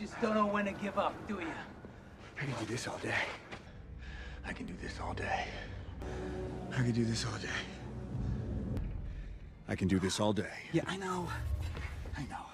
just don't know when to give up, do you? I can do this all day. I can do this all day. I can do this all day. I can do this all day. Yeah, I know. I know.